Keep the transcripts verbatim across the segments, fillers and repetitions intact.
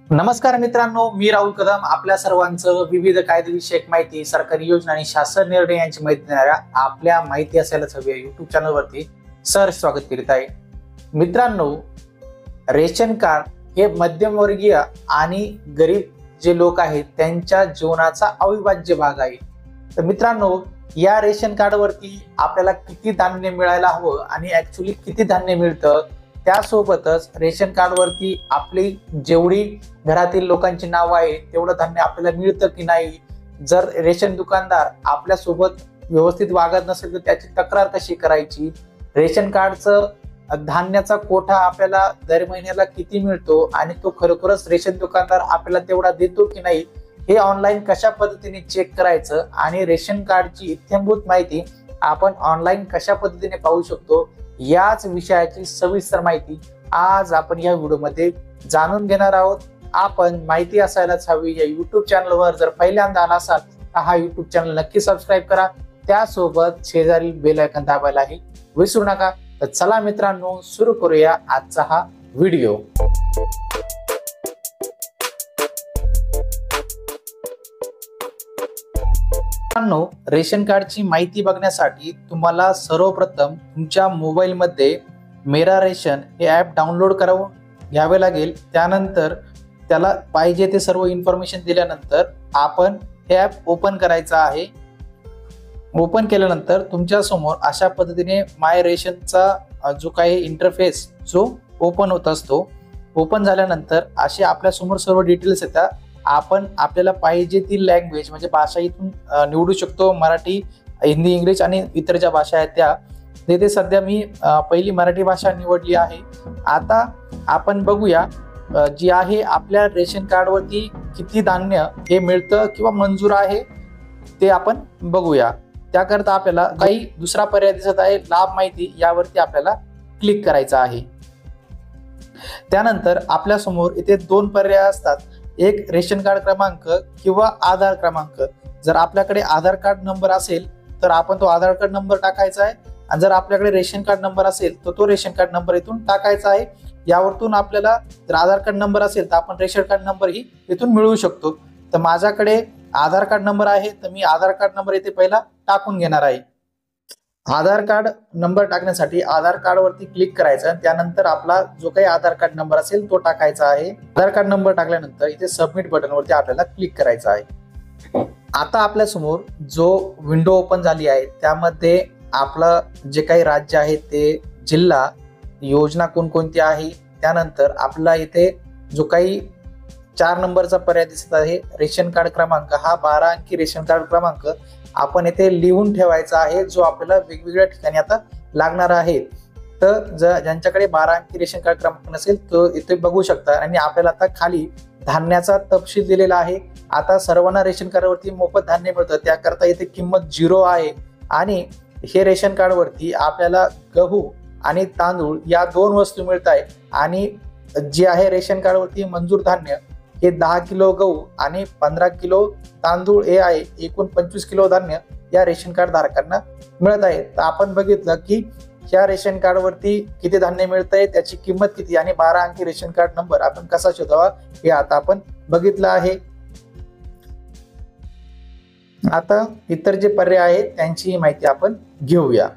नमस्कार मित्रांनो, मी राहुल कदम आपल्या सर्वांचं विविध कायदेविषयक माहिती, सरकारी योजना आणि शासन निर्णय यांची माहिती देणाऱ्या आपल्या माहिती असायलाच हवी या युट्यूब चॅनलवरती सर स्वागत करीत आहे. मित्रांनो, रेशन कार्ड हे मध्यमवर्गीय आणि गरीब जे लोक आहेत त्यांच्या जीवनाचा अविभाज्य भाग आहे. तर मित्रांनो, या रेशन कार्ड वरती आपल्याला किती धान्य मिळायला हवं आणि ऍक्च्युली किती धान्य मिळतं, त्यासोबतच रेशन कार्ड वरती आपली जेवढी घरातील लोकांची नाव आहे तेवढं धान्य आपल्याला मिळतं की नाही, जर रेशन दुकानदार आपल्या सोबत व्यवस्थित वागत नसेल तर त्याची तक्रार कशी करायची, रेशन कार्डचं धान्याचा कोठा आपल्याला दर महिन्याला किती मिळतो आणि तो खरोखरच रेशन दुकानदार आपल्याला तेवढा देतो की नाही, हे ऑनलाईन कशा पद्धतीने चेक करायचं आणि रेशन कार्डची इत्थंभूत माहिती आपण ऑनलाईन कशा पद्धतीने पाहू शकतो, याच विषयाची सविस्तर माहिती आज आपण या व्हिडिओमध्ये जाणून घेणार आहोत. आपण माहिती असायलाच हवी या युट्यूब चॅनलवर जर पहिल्यांदा आला असाल तर हा युट्यूब चॅनल नक्की सबस्क्राईब करा, त्यासोबत शेजारी बेल आयकॉन दाबायलाही विसरू नका. तर चला मित्रांनो, सुरू करूया आजचा हा व्हिडिओ. मित्रांनो, रेशन कार्डची माहिती बघण्यासाठी तुम्हाला सर्वप्रथम तुमच्या मोबाईल मध्ये मेरा रेशन हे ऍप डाउनलोड करून घ्यावे लागेल. त्यानंतर त्याला पाहिजे ते सर्व इन्फॉर्मेशन दिल्यानंतर आपण हे ऍप ओपन करायचं आहे. ओपन केल्यानंतर तुमच्या समोर अशा पद्धतीने माय रेशनचा जो काही इंटरफेस जो ओपन होत असतो, ओपन झाल्यानंतर असे आपल्या समोर सर्व डिटेल्स येतात. आपण आपल्याला पाहिजे ती लँग्वेज म्हणजे भाषा इथून निवडू शकतो. मराठी, हिंदी, इंग्लिश आणि इतर ज्या भाषा आहेत त्या. तिथे सध्या मी पहिली मराठी भाषा निवडली आहे. आता आपण बघूया जी आहे आपल्या रेशन कार्ड वरती किती धान्य हे मिळतं किंवा मंजूर आहे ते आपण बघूया. त्याकरता आपल्याला काही दुसरा पर्याय दिसत आहे, लाभ माहिती, यावरती आपल्याला क्लिक करायचं आहे. त्यानंतर आपल्या समोर इथे दोन पर्याय असतात, एक रेशन कार्ड क्रमांक किंवा आधार क्रमांक. जर आपल्याकडे आधार कार्ड नंबर असेल तर आपण तो आधार कार्ड नंबर टाकायचा आहे आणि जर आपल्याकडे रेशन कार्ड नंबर असेल तर तो रेशन कार्ड नंबर इथून टाकायचा आहे. यावरतून आपल्याला जर आधार कार्ड नंबर असेल तर आपण रेशन कार्ड नंबर ही इथून मिळवू शकतो. तर माझ्याकडे आधार कार्ड नंबर आहे तर मी आधार कार्ड नंबर इथे पहिला टाकून घेणार आहे. आधार कार्ड नंबर टाकण्यासाठी आधार कार्ड वरती क्लिक करायचं आणि त्यानंतर आपला जो काही आधार कार्ड नंबर असेल तो टाकायचा आहे. आधार कार्ड नंबर टाकल्यानंतर इथे सबमिट बटन वरती आपल्याला क्लिक करायचं आहे. आता आपल्या समोर जो विंडो ओपन झाली आहे त्यामध्ये आपलं जे काही राज्य आहे ते, जिल्हा, योजना कोणकोणती आहे, त्यानंतर आपला इथे जो काही चार नंबरचा पर्याय दिसत आहे रेशन कार्ड क्रमांक, हा बारा अंकी रेशन कार्ड क्रमांक आपण इथे लिहून ठेवायचा आहे, जो आपल्याला वेगवेगळ्या ठिकाणी आता लागणार आहे. तर जर ज्यांच्याकडे बारा अंकी रेशन कार्ड क्रमांक नसेल तो इथे बघू शकता. आणि आपल्याला आता खाली धान्याचा तपशील दिलेला आहे. आता सर्वांना रेशन कार्ड वरती मोफत धान्य मिळतं, त्याकरता इथे किंमत झिरो आहे. आणि हे रेशन कार्ड वरती आपल्याला गहू आणि तांदूळ या दोन वस्तू मिळत आहे. आणि जे आहे रेशन कार्ड वरती मंजूर धान्य हे दहा किलो गहू आणि पंधरा किलो तांदूळ हे आहे, एकूण पंचवीस किलो धान्य या रेशन कार्ड धारकांना मिळत आहे. तर आपण बघितलं की ह्या रेशन कार्ड वरती किती धान्य मिळत आहे, त्याची किंमत किती आणि बारा अंकी रेशन कार्ड नंबर आपण कसा शोधावा हे आता आपण बघितलं आहे. आता इतर जे पर्याय आहेत त्यांची माहिती आपण घेऊया.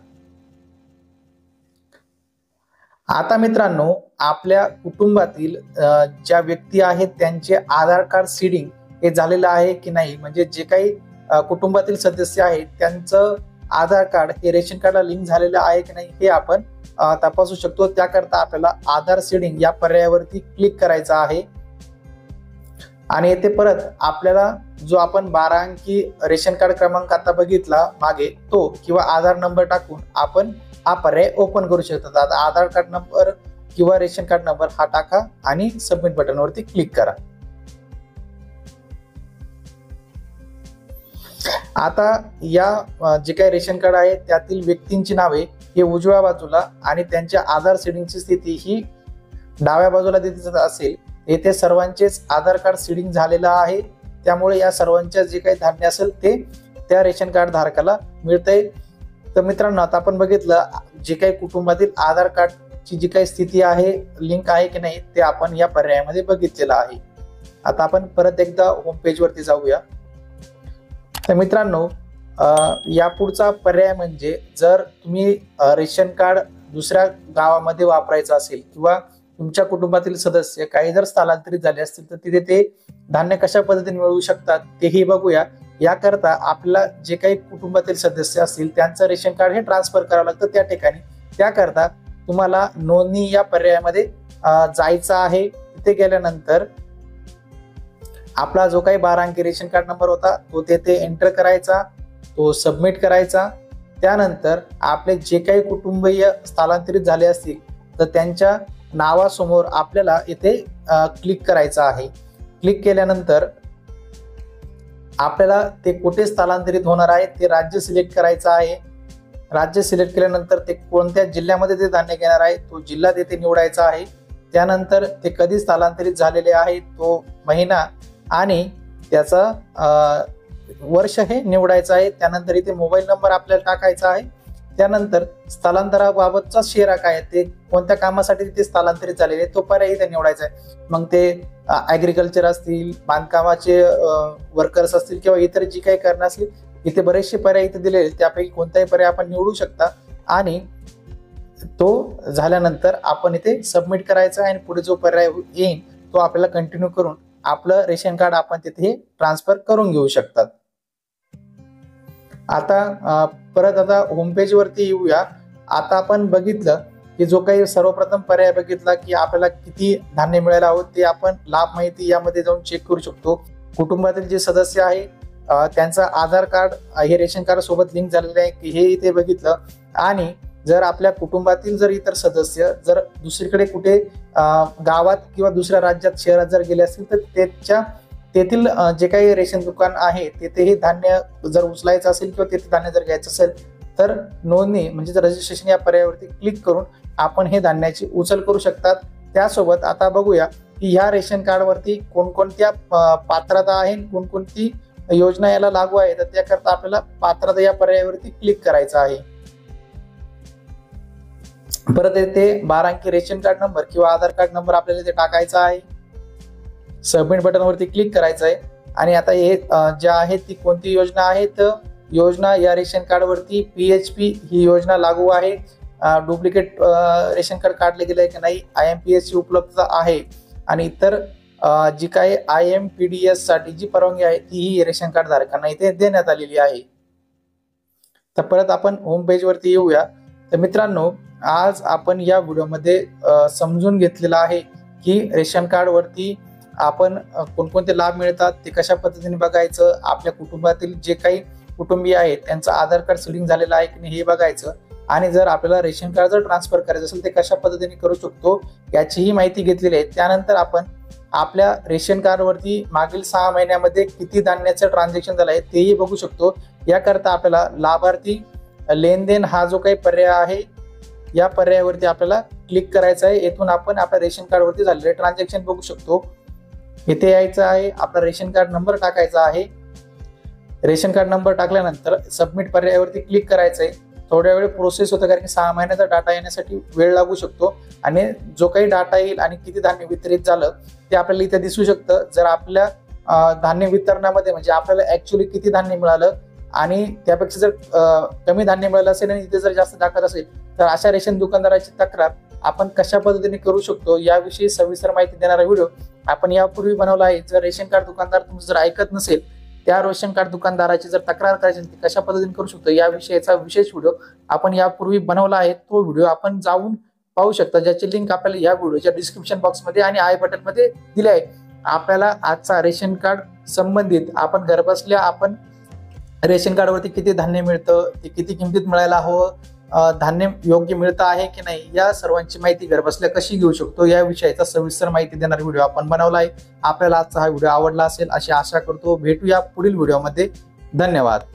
आता मित्रांनो, आपल्या कुटुंबातील ज्या व्यक्ती आहेत त्यांचे आधार कार्ड सीडिंग हे झालेलं आहे की नाही, म्हणजे जे काही कुटुंबातील सदस्य आहेत त्यांचं आधार कार्ड हे रेशन कार्डला लिंक झालेलं आहे की नाही हे आपण तपासू शकतो. त्याकरता आपल्याला आधार सीडिंग या पर्यायावरती क्लिक करायचं आहे. आणि येथे परत आपल्याला जो आपण बारा अंकी रेशन कार्ड क्रमांक आता बघितला मागे, तो किंवा आधार नंबर टाकून आपण हा पर्याय ओपन करू शकतात. आता आधार कार्ड नंबर किंवा रेशन कार्ड नंबर हा टाका आणि सबमिट बटन वरती क्लिक करा. आता या जे काही रेशन कार्ड आहे त्यातील व्यक्तींची नावे हे उजव्या बाजूला आणि त्यांच्या आधार सीडिंगची स्थिती ही डाव्या बाजूला दिसत असेल. येथे सर्वांचेच आधार कार्ड सीडिंग झालेलं आहे, त्यामुळे या सर्वांच्या जे काही धान्य असेल ते त्या रेशन कार्ड धारकाला मिळतंय. तर मित्रांनो, आता आपण बघितलं जे काही कुटुंबातील आधार कार्डची जी काही स्थिती आहे, लिंक आहे की नाही ते आपण या पर्यायामध्ये बघितलेलं आहे. आता आपण परत एकदा होम पेज वरती जाऊया। तर मित्रांनो, या पुढचा पर्याय म्हणजे जर तुम्ही रेशन कार्ड दुसऱ्या गावामध्ये वापरायचं असेल किंवा तुमच्या कुटुंबातील सदस्य काही जर स्थलांतरित झाले असतील तर तिथे ते धान्य कशा पद्धतीने मिळवू शकतात तेही बघूया। याकरता आपल्याला जे काही कुटुंबातील सदस्य असतील त्यांचं रेशन कार्ड हे ट्रान्सफर करावं लागतं त्या ठिकाणी। त्याकरता तुम्हाला नोंदणी या पर्यायामध्ये जायचं आहे। तिथे गेल्यानंतर आपला जो काही बारा अंकी रेशन कार्ड नंबर होता तो तेथे एंटर करायचा, तो सबमिट करायचा। त्यानंतर आपले जे काही कुटुंबीय स्थलांतरित झाले असतील तर त्यांच्या नावासमोर आपल्याला इथे क्लिक करायचं आहे। क्लिक केल्यानंतर आपल्याला ते कुठे स्थलांतरित होणार आहे ते राज्य सिलेक्ट करायचं आहे। राज्य सिलेक्ट केल्यानंतर ते कोणत्या जिल्ह्यामध्ये ते धान्य घेणार आहे तो जिल्हा तेथे निवडायचा आहे। त्यानंतर ते कधी स्थलांतरित झालेले आहे तो महिना आणि त्याचा वर्ष हे निवडायचं आहे। त्यानंतर इथे मोबाईल नंबर आपल्याला टाकायचा आहे। त्यानंतर स्थलांतराबाबतचा शेरा काय ते कोणत्या कामासाठी तिथे स्थलांतरित झालेले तो पर्याय इथे निवडायचा आहे। मग ते ऍग्रिकल्चर असतील, बांधकामाचे वर्कर्स असतील किंवा इतर जी काही करणं असतील, इथे बरेचसे पर्याय इथे दिलेले, त्यापैकी कोणताही पर्याय आपण निवडू शकता आणि तो झाल्यानंतर आपण इथे सबमिट करायचा आहे आणि पुढे जो पर्याय येईल तो आपल्याला कंटिन्यू करून आपलं रेशन कार्ड आपण तिथे ट्रान्सफर करून घेऊ शकतात। आता परत आता होम पेज वरती येऊया। आता आपण बघितलं की जो काही सर्वप्रथम पर्याय बघितला की आपल्याला किती धान्य मिळालं आहोत ते आपण लाभ माहिती यामध्ये जाऊन चेक करू शकतो। कुटुंबातील जे सदस्य आहे त्यांचा आधार कार्ड हे रेशन कार्ड सोबत लिंक झालेले आहे की हे इथे बघितलं। आणि जर आपल्या कुटुंबातील जर इतर सदस्य जर दुसरीकडे कुठे गावात किंवा दुसऱ्या राज्यात शहरात जर गेले असतील तर त्याच्या तेथील जे काही रेशन दुकान आहे तेथे हे धान्य जर उचलायचं असेल किंवा तेथे धान्य जर घ्यायचं असेल तर नोंदणी म्हणजे रजिस्ट्रेशन या पर्यायावरती क्लिक करून आपण हे धान्याची उचल करू शकतात। त्यासोबत आता बघूया की ह्या रेशन कार्ड वरती कोणकोणत्या पात्रता आहे, कोणकोणती योजना याला लागू आहे। तर त्याकरता आपल्याला पात्रता या पर्यायावरती क्लिक करायचं आहे। परत येथे बारा अंकी रेशन कार्ड नंबर किंवा आधार कार्ड नंबर आपल्याला इथे टाकायचा आहे। सबमिट बटन वरती क्लिक करायचं आहे आणि आता हे जे आहे ती कोणती योजना आहे तर योजना या रेशन कार्ड वरती पीएचपी ही योजना लागू आहे। डुप्लिकेट रेशन कार्ड काढले गेले की नाही, आय एम पी एस ची उपलब्धता आहे आणि इतर जी काही I M P D S साठी जी परवानगी आहे ती रेशन कार्ड धारकांना इथे देण्यात आलेली आहे। तर परत आपण होम पेज वरती येऊया। तर मित्रांनो, आज आपण या व्हिडिओमध्ये समजून घेतलेलं आहे की रेशन कार्ड वरती आपण कोणकोणते लाभ मिळतात ते कशा पद्धतीने बघायचं, आपल्या कुटुंबातील जे काही कुटुंबीय आहेत त्यांचं आधार कार्ड सिडिंग झालेलं आहे की नाही हे बघायचं आणि जर आपल्याला रेशन कार्ड जर ट्रान्सफर करायचं असेल ते कशा पद्धतीने करू शकतो याचीही माहिती घेतलेली आहे। त्यानंतर आपण आपल्या रेशन कार्ड वरती मागील सहा महिन्यामध्ये किती धान्याचं ट्रान्झॅक्शन झालं आहे तेही बघू शकतो। याकरता आपल्याला लाभार्थी लेनदेन हा जो काही पर्याय आहे या पर्यायावरती आपल्याला क्लिक करायचं आहे। येथून आपण आपल्या रेशन कार्ड वरती झालेले ट्रान्झॅक्शन बघू शकतो। इथे यायचं आहे, आपला रेशन कार्ड नंबर टाकायचा आहे। रेशन कार्ड नंबर टाकल्यानंतर सबमिट पर्यायावरती क्लिक करायचं आहे। थोड्या वेळ प्रोसेस होतं कारण की सहा महिन्याचा डाटा येण्यासाठी वेळ लागू शकतो आणि जो काही डाटा येईल आणि किती धान्य वितरित झालं ते आपल्याला इथे दिसू शकतं। जर आपल्या धान्य वितरणामध्ये म्हणजे आपल्याला ऍक्च्युअली किती धान्य मिळालं आणि त्यापेक्षा जर कमी धान्य मिळालं असेल आणि इथे जर जास्त दाखवत असेल तर अशा रेशन दुकानदाराची तक्रार आपण कशा पद्धतीने करू शकतो याविषयी सविस्तर माहिती देणारा व्हिडिओ आपण यापूर्वी बनवला आहे। जर रेशन कार्ड दुकानदार तुमचं जर ऐकत नसेल त्या रेशन कार्ड दुकानदाराची जर तक्रार करायची ती कशा पद्धतीने करू शकतो याविषयीचा विशेष व्हिडिओ आपण यापूर्वी बनवला आहे। तो व्हिडिओ आपण जाऊन पाहू शकता, ज्याची लिंक आपल्याला या व्हिडिओच्या डिस्क्रिप्शन बॉक्स मध्ये आणि आय बटन मध्ये दिली आहे। आपल्याला आजचा रेशन कार्ड संबंधित आपण घरबसल्या आपण रेशन कार्ड वरती किती धान्य मिळतं, ते किती किमतीत मिळायला हवं, धान्य योग्य मिळतं आहे की नाही या सर्वांची माहिती घरबसल्या कशी घेऊ शकतो या विषयाचा सविस्तर माहिती देणारा व्हिडिओ आपण बनवला आहे। आपल्याला आजचा हा व्हिडिओ आवडला असेल अशी आशा करतो। भेटूया पुढील व्हिडिओमध्ये। धन्यवाद।